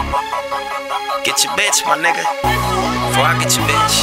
Get your bitch, my nigga. Before I get your bitch.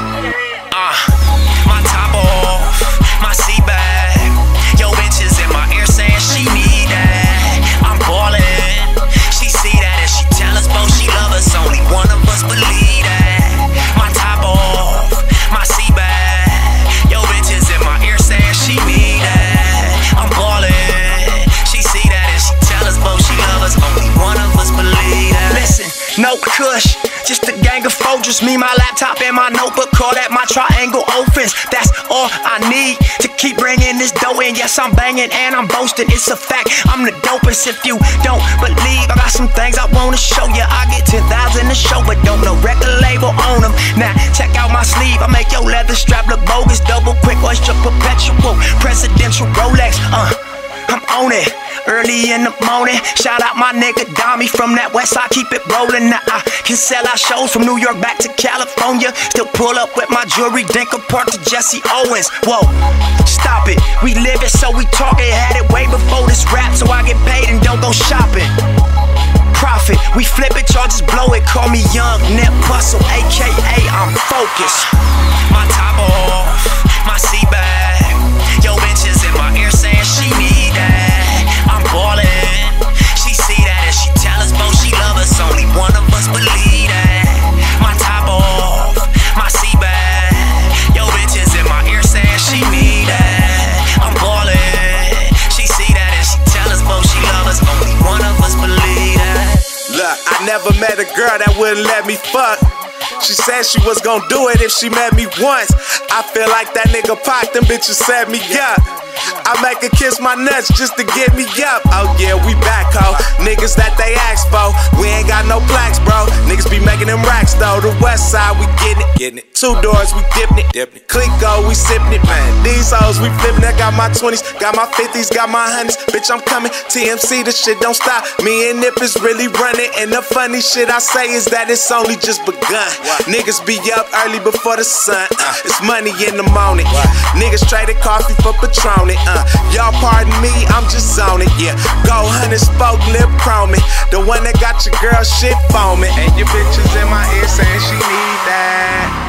My top off, my seat back. Yo, bitches in my ear saying she need that. I'm ballin'. She see that and she tell us both she love us. Only one of us believe that. My top off, my seat back. Yo, bitches in my ear saying she need that. I'm ballin'. She see that and she tell us both she love us. Only one of us believe that. Listen, no kush, just a gang of folgers. Me, my laptop, and my notebook. Call that my triangle offense. That's all I need to keep bringing this dough in. Yes, I'm banging and I'm boasting. It's a fact, I'm the dopest. If you don't believe, I got some things I wanna show you. I get 10,000 a show, but don't no record label on them. Now, check out my sleeve. I make your leather strap look bogus. Double quick oyster, perpetual, presidential Rolex. I'm on it. Early in the morning, shout out my nigga Dami from that west side, keep it rolling. Now I can sell out shows from New York back to California. Still pull up with my jewelry, Dinker Park to Jesse Owens. Whoa, stop it, we live it so we talk it. Had it way before this rap, so I get paid and don't go shopping. Profit, we flip it, y'all just blow it. Call me Young Nip Bustle, aka I'm focused. My top off, my seat back. Yo, bitches in my ear saying she need that. I'm ballin'. She see that and she tell us both she love us. Only one of us believe that. My top off, my seat back. Yo, bitches in my ear saying she need that. I'm ballin'. She see that and she tell us both she love us. Only one of us believe that. Look, I never met a girl that wouldn't let me fuck. She said she was gon' do it if she met me once. I feel like that nigga Pac, them bitches set me up. I make her kiss my nuts just to get me up. Oh yeah, we back, ho. Niggas that they ask for. We ain't got no plaques, bro. Niggas be making them racks, though. The west side, we getting it. 2 doors, we dipping it. Clico, we sipping it, man. These hoes, we flipping it. Got my 20s, got my 50s, got my 100s. Bitch, I'm coming. TMC, this shit don't stop. Me and Nip is really running. And the funny shit I say is that it's only just begun. Niggas be up early before the sun. It's money in the morning. Niggas traded coffee for Patron. Y'all pardon me, I'm just on it, yeah. Go 100 spoke lip chroming. The one that got your girl shit foaming. And your bitches in my ear saying she need that.